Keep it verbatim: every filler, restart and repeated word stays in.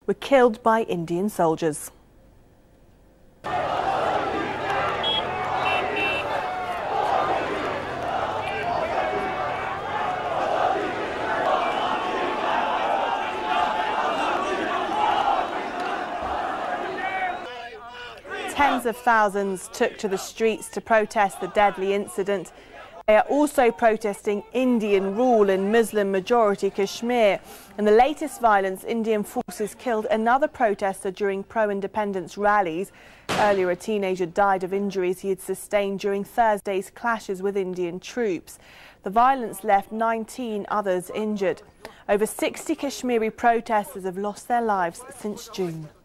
were killed by Indian soldiers. Tens of thousands took to the streets to protest the deadly incident. They are also protesting Indian rule in Muslim-majority Kashmir. In the latest violence, Indian forces killed another protester during pro-independence rallies. Earlier, a teenager died of injuries he had sustained during Thursday's clashes with Indian troops. The violence left nineteen others injured. Over sixty Kashmiri protesters have lost their lives since June.